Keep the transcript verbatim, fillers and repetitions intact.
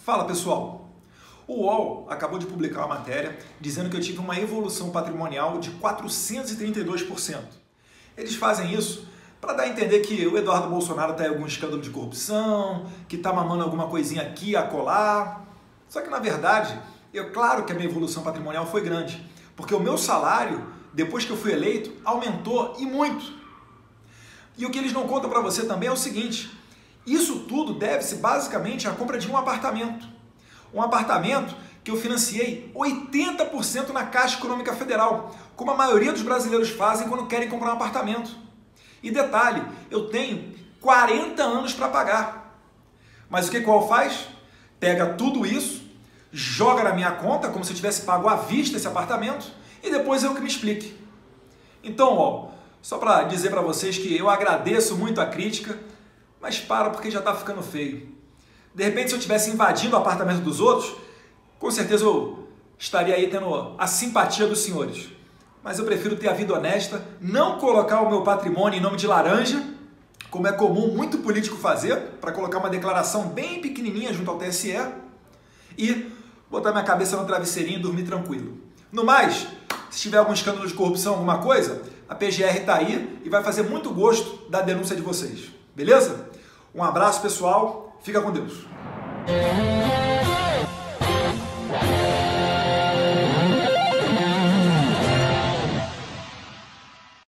Fala pessoal, o U O L acabou de publicar uma matéria dizendo que eu tive uma evolução patrimonial de quatrocentos e trinta e dois por cento. Eles fazem isso para dar a entender que o Eduardo Bolsonaro está em algum escândalo de corrupção, que está mamando alguma coisinha aqui, acolá. Só que na verdade, eu, claro que a minha evolução patrimonial foi grande, porque o meu salário, depois que eu fui eleito, aumentou e muito. E o que eles não contam para você também é o seguinte: isso tudo deve-se basicamente à compra de um apartamento. Um apartamento que eu financiei oitenta por cento na Caixa Econômica Federal, como a maioria dos brasileiros fazem quando querem comprar um apartamento. E detalhe, eu tenho quarenta anos para pagar. Mas o que qual faz? Pega tudo isso, joga na minha conta, como se eu tivesse pago à vista esse apartamento, e depois eu que me explique. Então, ó, só para dizer para vocês que eu agradeço muito a crítica, mas para porque já está ficando feio. De repente, se eu estivesse invadindo o apartamento dos outros, com certeza eu estaria aí tendo a simpatia dos senhores. Mas eu prefiro ter a vida honesta, não colocar o meu patrimônio em nome de laranja, como é comum muito político fazer, para colocar uma declaração bem pequenininha junto ao T S E, e botar minha cabeça no travesseirinho e dormir tranquilo. No mais, se tiver algum escândalo de corrupção, alguma coisa, a P G R está aí e vai fazer muito gosto da denúncia de vocês. Beleza? Um abraço, pessoal. Fica com Deus.